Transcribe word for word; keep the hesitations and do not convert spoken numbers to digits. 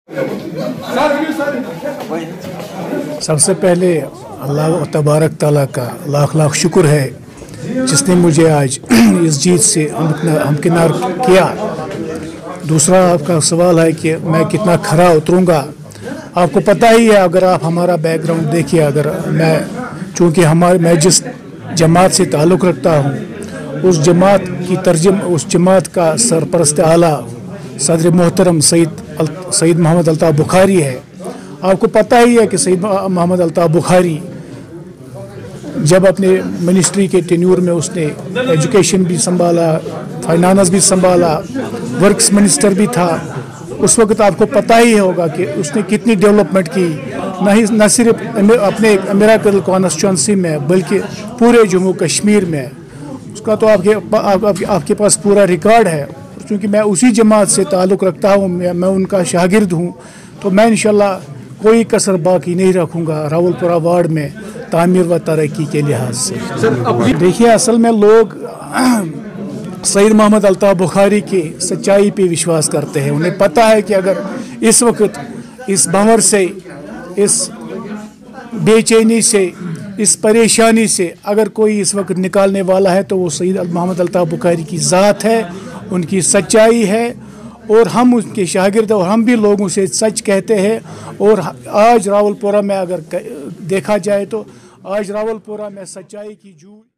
सबसे पहले अल्लाह तबारक ताला का लाख लाख शुक्र है जिसने मुझे आज इस जीत से हमकिनार किया। दूसरा आपका सवाल है कि मैं कितना खरा उतरूँगा। आपको पता ही है, अगर आप हमारा बैकग्राउंड देखिए, अगर मैं चूँकि हमारे मैं जिस जमात से ताल्लुक़ रखता हूँ उस जमात की तर्जम उस जमात का सरपरस्त आला सदर मोहतरम सईद सईद मोहम्मद अल्ताफ़ बुखारी है। आपको पता ही है कि सईद मोहम्मद अल्ताफ़ बुखारी जब अपने मिनिस्ट्री के टेन्यूर में उसने एजुकेशन भी संभाला, फाइनेंस भी संभाला, वर्क्स मिनिस्टर भी था, उस वक्त आपको पता ही होगा कि उसने कितनी डेवलपमेंट की, न ही न सिर्फ अपने अमेरिकन कॉन्स्टिट्यूंसी में बल्कि पूरे जम्मू कश्मीर में। उसका तो आपके आप, आप, आपके पास पूरा रिकॉर्ड है। क्योंकि मैं उसी जमात से ताल्लुक़ रखता हूँ, मैं, मैं उनका शागिर्द हूँ, तो मैं इंशाल्लाह कोई कसर बाकी नहीं रखूँगा रावलपुरा वार्ड में तामीर व तरक्की के लिहाज से। देखिए, असल में लोग सईद मोहम्मद अल्ताफ़ बुखारी की सच्चाई पे विश्वास करते हैं। उन्हें पता है कि अगर इस वक्त इस भंवर से, इस बेचैनी से, इस परेशानी से अगर कोई इस वक्त निकालने वाला है तो वो सईद मोहम्मद अल्ताफ़ बुखारी की ज़ात है, उनकी सच्चाई है, और हम उनके शागिर्द और हम भी लोगों से सच कहते हैं। और आज रावलपुरा में अगर देखा जाए तो आज रावलपुरा में सच्चाई की जू